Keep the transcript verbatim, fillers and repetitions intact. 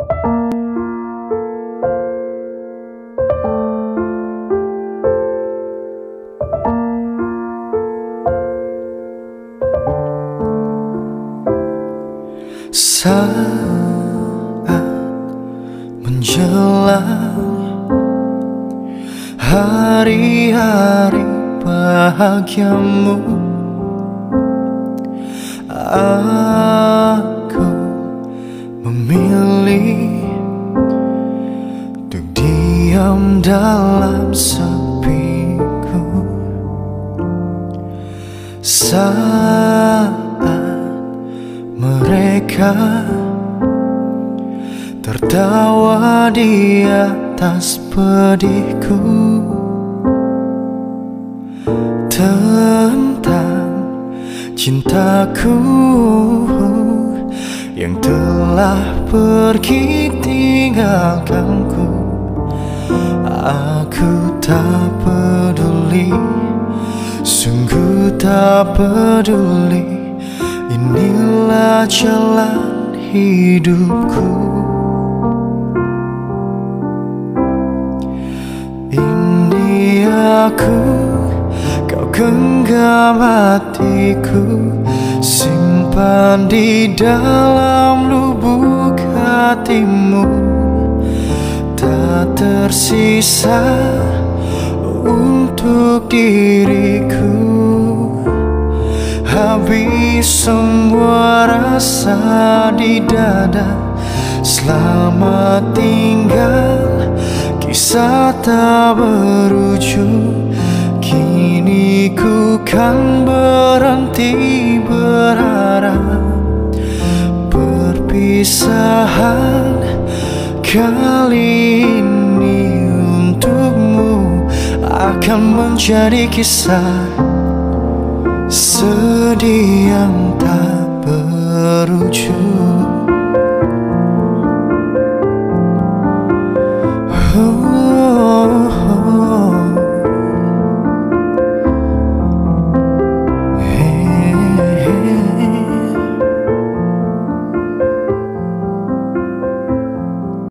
Saat menjelang hari-hari bahagiamu, aku memilih untuk diam dalam sepiku. Saat mereka tertawa di atas pedihku tentang cintaku yang telah pergi tinggalkanku. Aku tak peduli, sungguh tak peduli. Inilah jalan hidupku. Ini aku, kau genggam hatiku, simpan di dalam lubuk hatimu. Tak tersisa untuk diriku. Habis semua rasa di dada. Selamat tinggal, kisah tak berujung. Kini ku kan berhenti berharap perpisahan kali ini untukmu akan menjadi kisah sedih yang tak berujung.